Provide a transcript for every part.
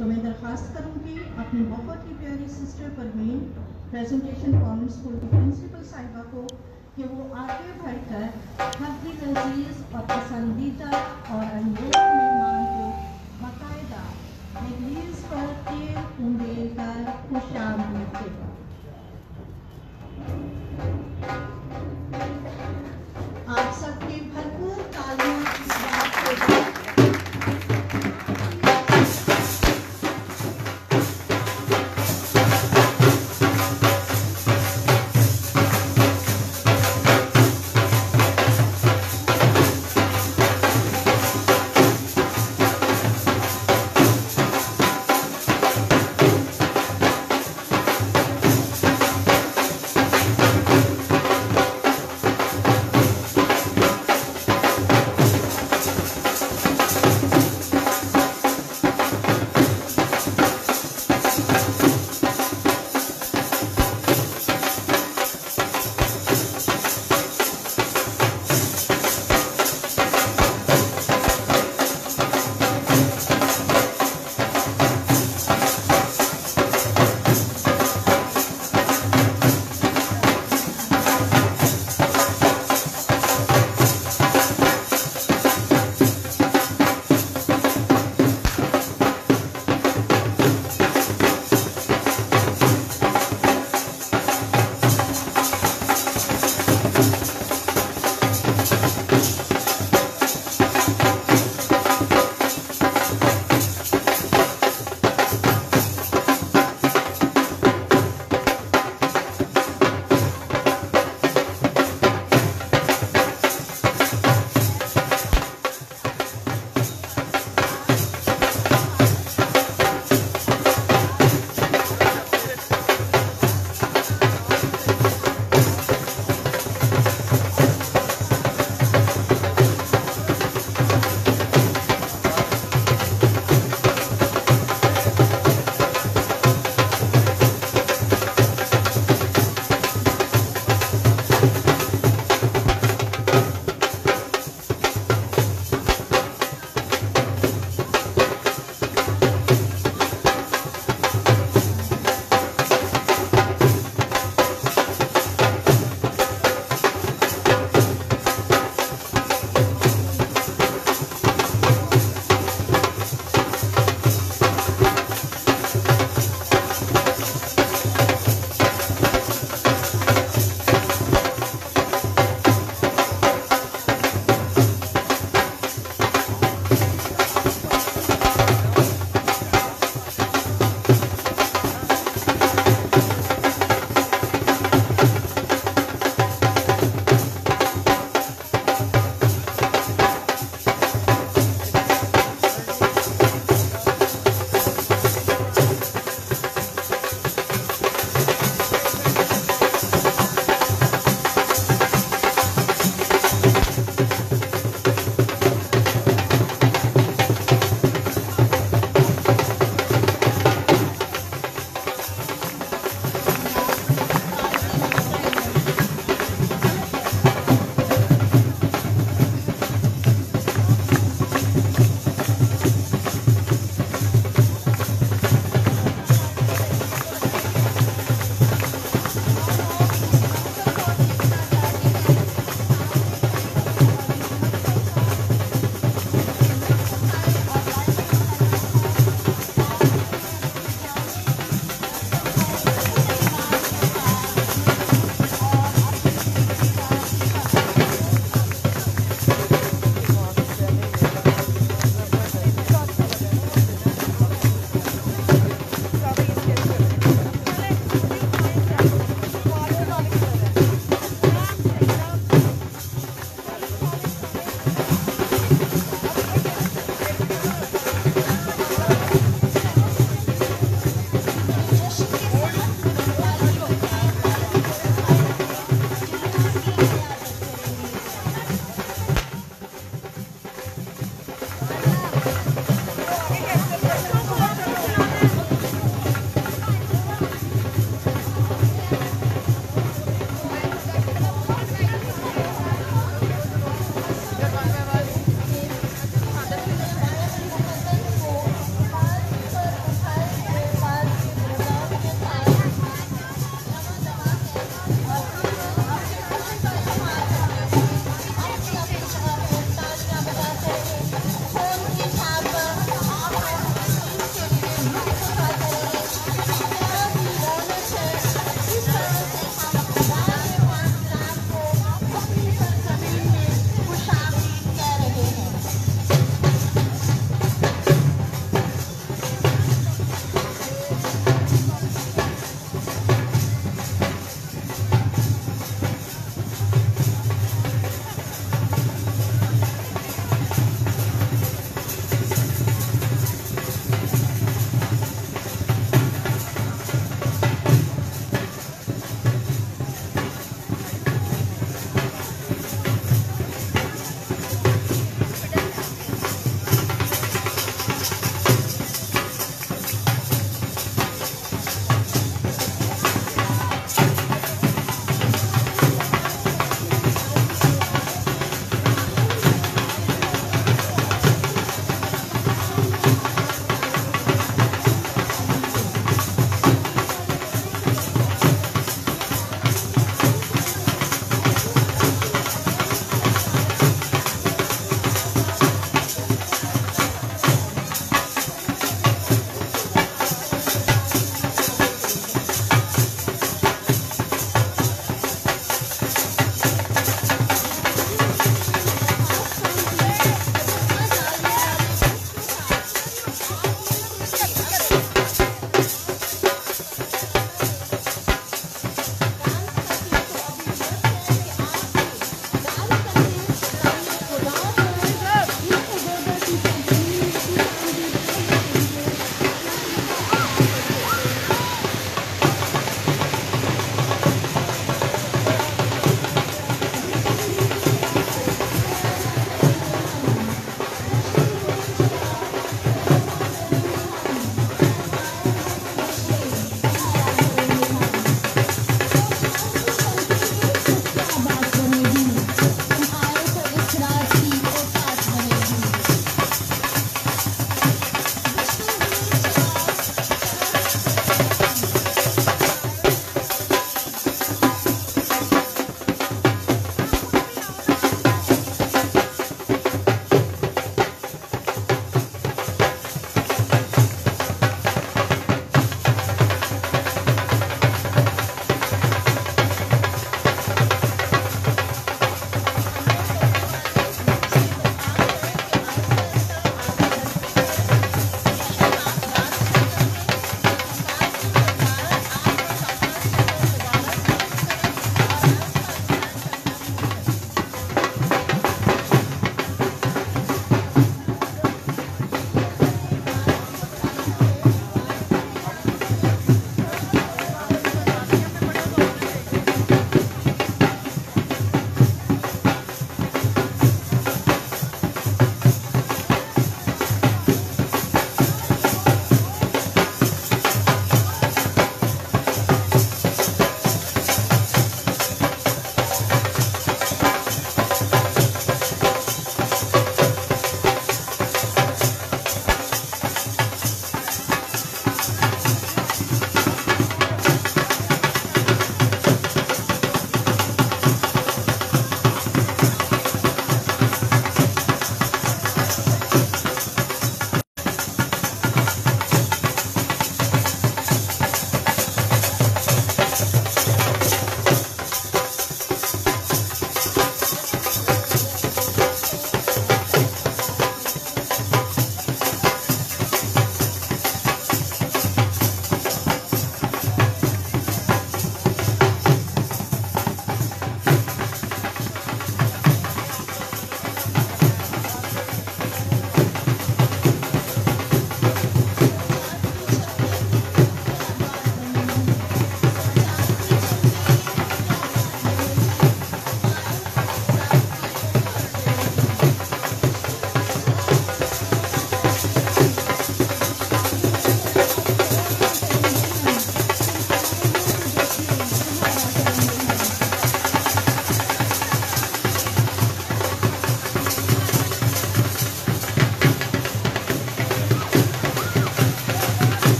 तो मैं दरख्वास्त करूँगी अपनी बहुत ही प्यारी sister Parveen presentation convent school की प्रिंसिपल साहिबा को कि वो आगे बढ़कर हर दिल अजीज और पसंदीदा और अनमोल मेहमान को बाकायदा दहलीज पर तेल उंडेल कर खुशामदीद देगा। आप सबकी भरपूर तालियों की बात होगी।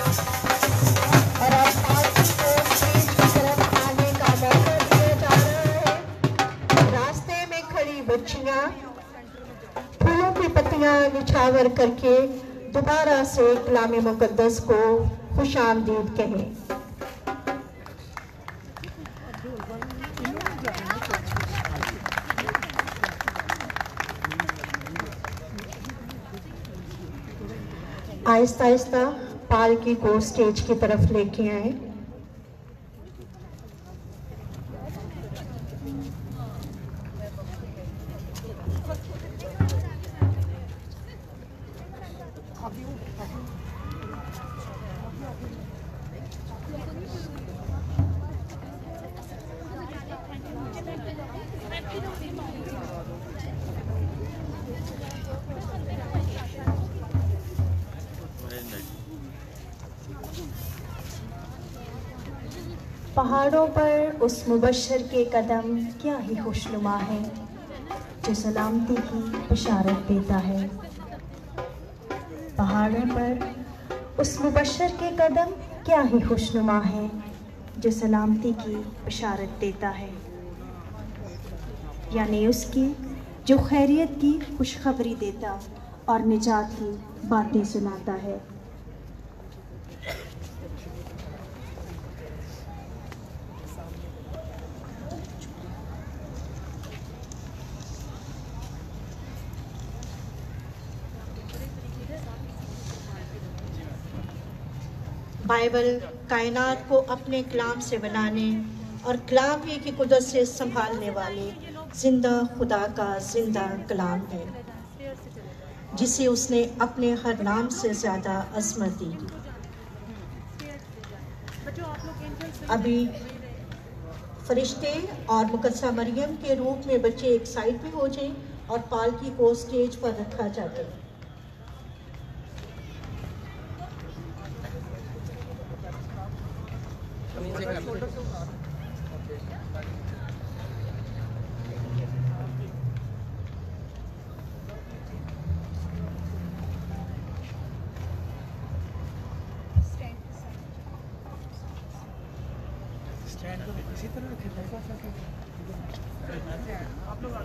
और अब पालकी को स्टेज की तरफ आने का मौका दिया जा रहा है। रास्ते में खड़ी बच्चियां फूलों की पत्तियां निछावर करके दोबारा से कलाम मुकद्दस को खुशामदीद कहें। आहिस्ता आहिस्ता पालकी को स्टेज की तरफ लेके आए। पहाड़ों पर उस मुबश्शिर के कदम क्या ही खुशनुमा है जो सलामती की बशारत देता है। पहाड़ों पर उस मुबश्शिर के कदम क्या ही खुशनुमा है जो सलामती की बशारत देता है, यानी उसकी जो खैरियत की खुशखबरी देता और निजात की बातें सुनाता है। बाइबल कायनात को अपने कलाम से बनाने और कलाम ही की कुदरत से संभालने वाले जिंदा खुदा का जिंदा कलाम है, जिसे उसने अपने हर नाम से ज़्यादा अज़मत दी। अभी फरिश्ते और मुकद्दसा मरियम के रूप में बच्चे एक साइड पे हो जाएं और पालकी को स्टेज पर रखा जाता है। इसी तरह आप लोग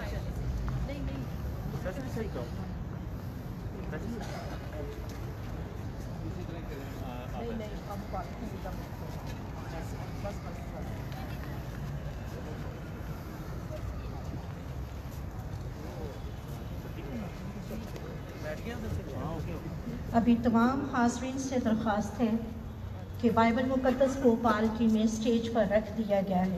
अभी तमाम हाज़रीन से दरख्वास्त है कि बाइबल मुकद्दस को पालकी में स्टेज पर रख दिया गया है।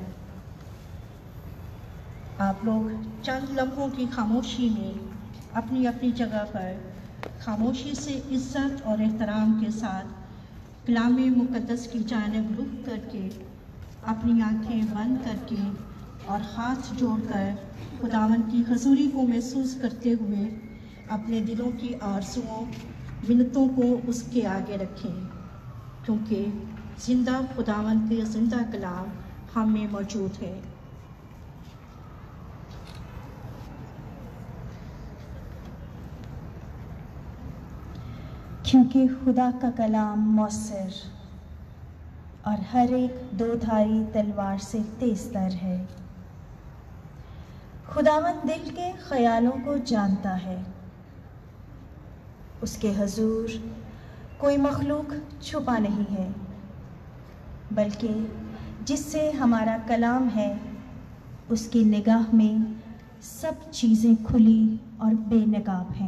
आप लोग चंद लम्हों की खामोशी में अपनी अपनी जगह पर खामोशी से इज्जत और एहतराम के साथ कलाम मुकद्दस की जानिब रुख करके अपनी आंखें बंद करके और हाथ जोड़कर खुदावंद की हजूरी को महसूस करते हुए अपने दिलों की आरज़ुओं मिन्नतों को उसके आगे रखें, क्योंकि जिंदा खुदावंद के जिंदा कलाम हम में मौजूद है। क्योंकि खुदा का कलाम मौसर और हर एक दो-धारी तलवार से तेज़तर है। खुदावंद दिल के ख्यालों को जानता है। उसके हजूर कोई मखलूक छुपा नहीं है, बल्कि जिससे हमारा कलाम है उसकी निगाह में सब चीज़ें खुली और बेनकाब हैं।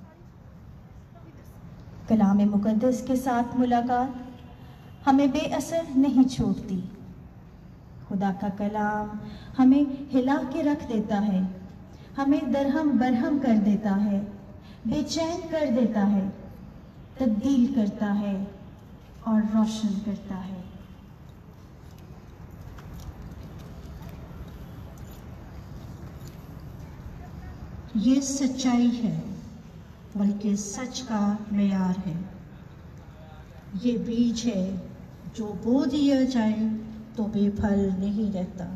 कलाम मुकद्दस के साथ मुलाकात हमें बेअसर नहीं छोड़ती। खुदा का कलाम हमें हिला के रख देता है, हमें दरहम बरहम कर देता है, बेचैन कर देता है, तब्दील करता है और रोशन करता है। ये सच्चाई है, बल्कि सच का मेयार है। ये बीज है जो बो दिया जाए तो बेफल नहीं रहता।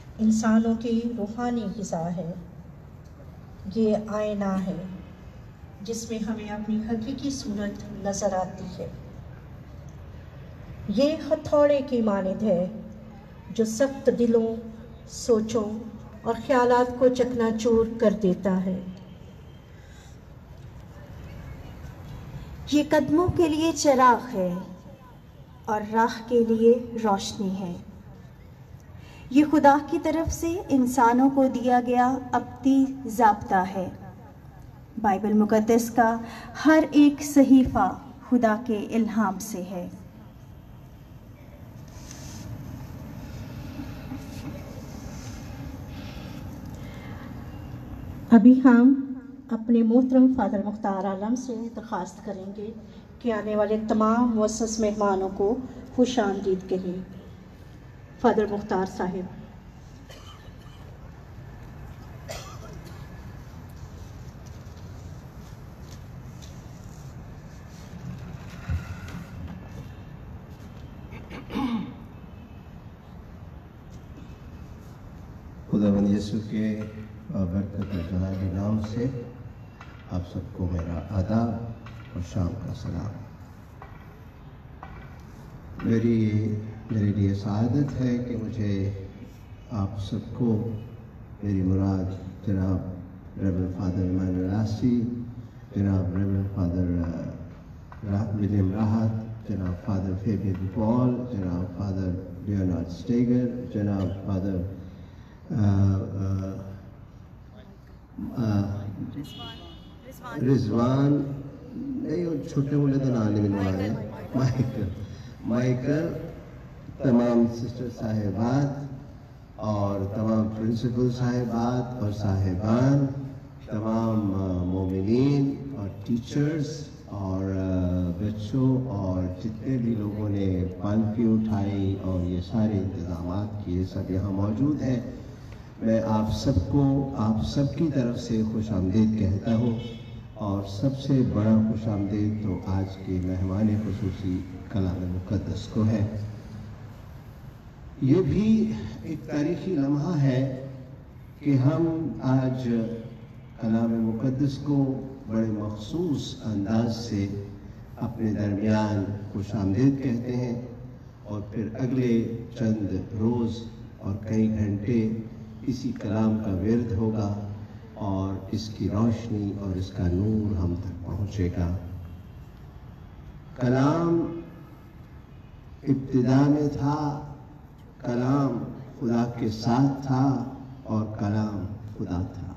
इंसानों की रूहानी ग़िज़ा है। ये आईना है जिसमें हमें अपनी हकीकी सूरत नज़र आती है। ये हथौड़े की मानिंद है जो सख्त दिलों, सोचों और ख्यालात को चकनाचूर कर देता है। ये कदमों के लिए चिराग है और राह के लिए रोशनी है। ये खुदा की तरफ से इंसानों को दिया गया अब्दी ज़ाब्ता है। बाइबल मुक़द्दस का हर एक सहीफ़ा खुदा के इल्हाम से है। अभी हम अपने मोहतरम फ़ादर मुख्तार आलम से दरख्वास्त करेंगे कि आने वाले तमाम मुअस्सस मेहमानों को खुशामदीद कहें। फ़ादर मुख्तार साहिब। खुदावंद यीशु के बरकत जलाली नाम से आप सबको मेरा आदाब और शाम का सलाम। मेरे लिए सआदत है कि मुझे आप सबको मेरी मुराद जनाब रेवरेंड फादर इमानुएल आसी, जनाब रेवरेंड फादर विलियम राहत, जनाब फादर फेबियन पॉल, जनाब फादर लियोनार्ड स्टेगर, जनाब फादर रिजवान नहीं, छोटे मोटे तो नाम नहीं मिलवा रहे, माइकल, तमाम सिस्टर साहिबात और तमाम प्रिंसिपल साहिबात और साहिबान, तमाम मोमिनीन और टीचर्स और बच्चों और जितने भी लोगों ने पालकी उठाई और ये सारे इंतज़ामात किए, सब यहाँ मौजूद हैं। मैं आप सबको आप सबकी तरफ से खुश आमदीद कहता हूँ और सबसे बड़ा खुश आमदीद तो आज के मेहमान खुसूसी कलाम मुक़द्दस को है। ये भी एक तारीख़ी लम्हा है कि हम आज कलाम मुक़द्दस को बड़े मखसूस अंदाज से अपने दरमियान खुश आमदीद कहते हैं और फिर अगले चंद रोज़ और कई घंटे इसी कलाम का विर्द होगा और इसकी रोशनी और इसका नूर हम तक पहुँचेगा। कलाम इब्तिदा में था, कलाम खुदा के साथ था और कलाम खुदा था।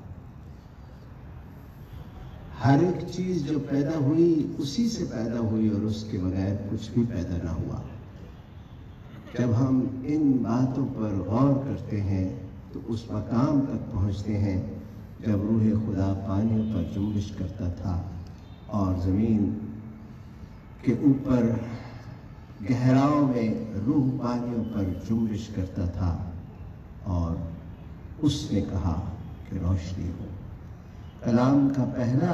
हर एक चीज़ जो पैदा हुई उसी से पैदा हुई और उसके बगैर कुछ भी पैदा ना हुआ। जब हम इन बातों पर गौर करते हैं तो उस मकाम तक पहुँचते हैं जब रूह खुदा पानियों पर जुम्बिश करता था और ज़मीन के ऊपर गहराओं में रूह पानियों पर जुम्बिश करता था और उसने कहा कि रोशनी हो। कलाम का पहला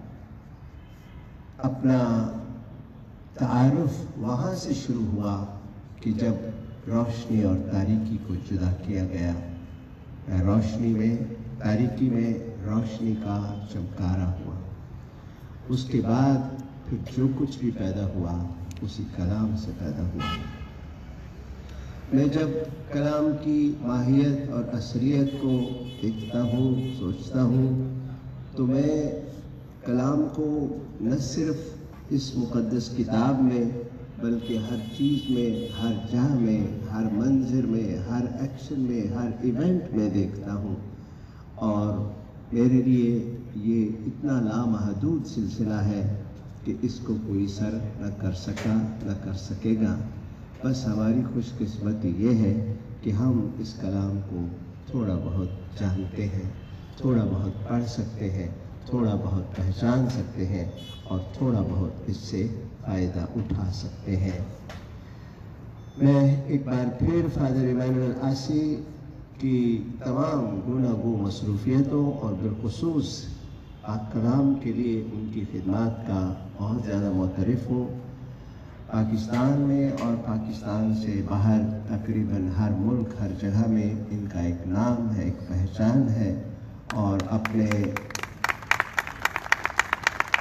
अपना तारुफ वहाँ से शुरू हुआ कि जब रोशनी और तारीकी को जुदा किया गया। रोशनी में तारीकी में रोशनी का चमकारा हुआ। उसके बाद फिर जो कुछ भी पैदा हुआ उसी कलाम से पैदा हुआ। मैं जब कलाम की माहियत और असलियत को देखता हूँ, सोचता हूँ, तो मैं कलाम को न सिर्फ इस मुक़द्दस किताब में बल्कि हर चीज़ में, हर जहाँ में, हर मंज़र में, हर एक्शन में, हर इवेंट में देखता हूँ और मेरे लिए ये इतना लामहदूद सिलसिला है कि इसको कोई सर न कर सका न कर सकेगा। बस हमारी खुशकिस्मती ये है कि हम इस कलाम को थोड़ा बहुत जानते हैं, थोड़ा बहुत पढ़ सकते हैं, थोड़ा बहुत पहचान सकते हैं और थोड़ा बहुत इससे फ़ायदा उठा सकते हैं। मैं एक बार फिर फादर इमानुएल आसी की तमाम गुनागो मसरूफियतों और बिलखुसूस पाक कलाम के लिए उनकी खिदमत का बहुत ज़्यादा मुतरफ़ हूँ। पाकिस्तान में और पाकिस्तान से बाहर तकरीबन हर मुल्क, हर जगह में इनका एक नाम है, एक पहचान है और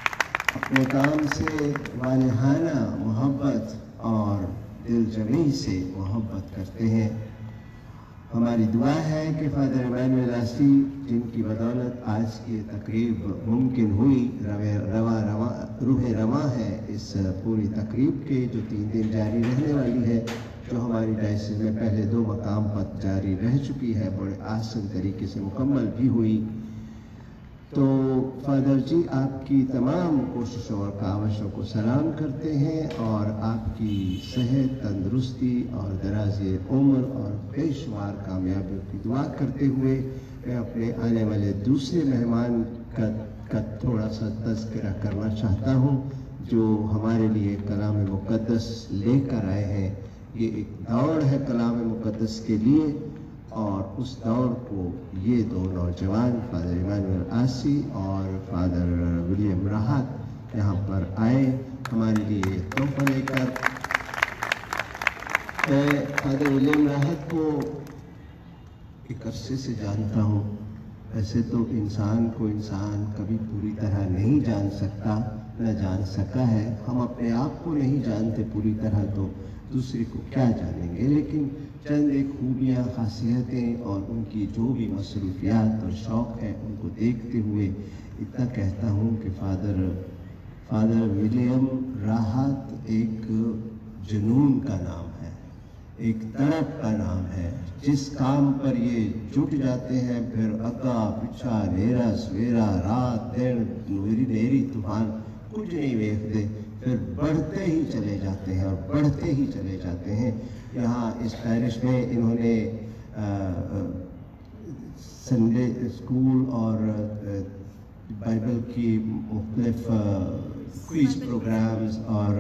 वो काम से वालिहाना मोहब्बत और दिलजमी से मोहब्बत करते हैं। हमारी दुआ है कि फ़ादर इमानुएल आसी, जिनकी बदौलत आज की तकरीब मुमकिन हुई, रूह रवा है इस पूरी तकरीब के जो 3 दिन जारी रहने वाली है, जो हमारी डायसिस में पहले 2 मकाम पर जारी रह चुकी है, बड़े आसान तरीके से मुकम्मल भी हुई। तो फ़ादर जी आपकी तमाम कोशिशों और कावशों को सलाम करते हैं और आपकी सेहत, तंदुरुस्ती और दराज़े उम्र और बेशुमार कामयाबियों की दुआ करते हुए मैं अपने आने वाले दूसरे मेहमान का थोड़ा सा तज़किरा करना चाहता हूँ, जो हमारे लिए कलाम मुक़द्दस लेकर आए हैं। ये एक दौड़ है कलाम मुक़द्दस के लिए, और उस दौर को ये 2 नौजवान फ़ादर इमानुएल आसी और फ़ादर विलियम राहत यहाँ पर आए हमारे लिए तोहफ़ा लेकर। मैं फ़ादर विलियम राहत को एक अरसे से जानता हूँ। ऐसे तो इंसान को इंसान कभी पूरी तरह नहीं जान सकता, न जान सका है। हम अपने आप को नहीं जानते पूरी तरह, तो दूसरे को क्या जानेंगे। लेकिन चंद एक खूबियाँ, खासियतें और उनकी जो भी मसरूफियात और शौक़ है, उनको देखते हुए इतना कहता हूँ कि फ़ादर विलियम राहत एक जुनून का नाम है, एक तड़प का नाम है। जिस काम पर ये जुट जाते हैं, फिर अगा पिछा, नेरा सवेरा, रात दिन, नेरी तूफान कुछ नहीं देखते, फिर बढ़ते ही चले जाते हैं और बढ़ते ही चले जाते हैं। यहाँ इस पैरिश में इन्होंने संडे स्कूल और बाइबल की मुख्तलिफ क्विज प्रोग्राम्स और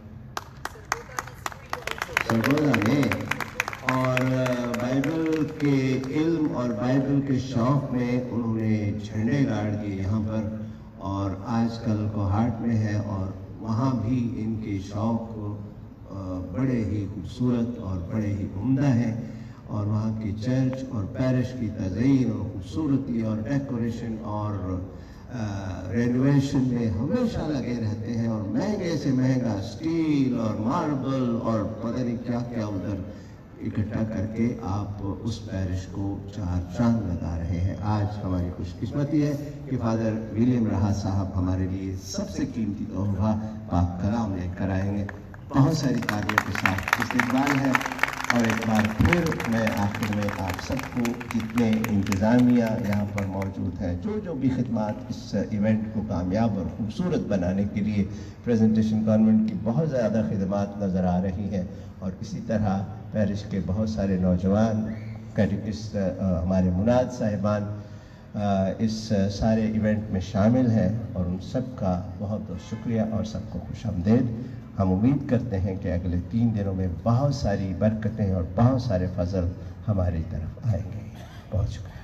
सरगोदा में और बाइबल के इल्म और बाइबल के शौक़ में उन्होंने झंडे गाड़ दिए यहाँ पर, और आजकल कोहाट में है और वहाँ भी इनके शौक़ बड़े ही खूबसूरत और बड़े ही उम्दा हैं। और वहाँ की चर्च और पैरिश की तज़यीन और खूबसूरती और डेकोरेशन और रेनोवेशन में हमेशा लगे रहते हैं, और महंगे से महंगा स्टील और मार्बल और पता नहीं क्या क्या उधर इकट्ठा करके आप उस पैरिश को 4 चांद लगा रहे हैं। आज हमारी खुशकिस्मती है कि फ़ादर विलियम राहत साहब हमारे लिए सबसे कीमती तोहफ़ा पाक कलाम लेकर आएंगे। बहुत सारी तालियों के साथ इस्तकबाल है। और एक बार फिर मैं आखिर में आप सबको, जितने इंतज़ामिया यहाँ पर मौजूद हैं, जो भी खिदमत इस इवेंट को कामयाब और ख़ूबसूरत बनाने के लिए प्रेजेंटेशन कॉन्वेंट की बहुत ज़्यादा खिदमत नज़र आ रही हैं, और इसी तरह पैरिश के बहुत सारे नौजवान कैटेकिस्ट, हमारे मुनाद साहिबान इस सारे इवेंट में शामिल हैं, और उन सब का बहुत बहुत शुक्रिया और सबको खुशामदीद। हम उम्मीद करते हैं कि अगले 3 दिनों में बहुत सारी बरकतें और बहुत सारे फजल हमारी तरफ आएंगे। बहुत शुक्रिया।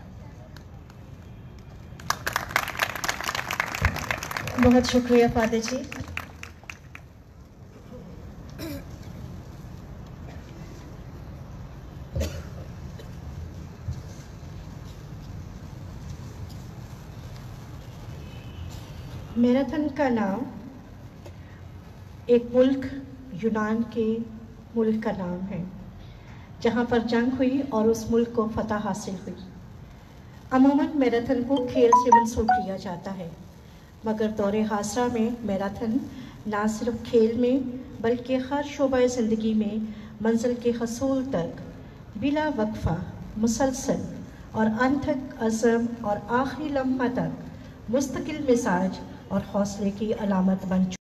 बहुत शुक्रिया फादर जी। मैराथन का नाम एक मुल्क, यूनान के मुल्क का नाम है, जहाँ पर जंग हुई और उस मुल्क को फतह हासिल हुई। अमूमन मैराथन को खेल से मंसूब किया जाता है, मगर दौरे हासरा में मैराथन ना सिर्फ खेल में बल्कि हर शोबा ज़िंदगी में मंजिल के हसूल तक बिला वक्फा, मुसलसल और अनथक अज़म और आखिरी लम्हा तक मुस्तकिल मिजाज और हौसले की अलामत बन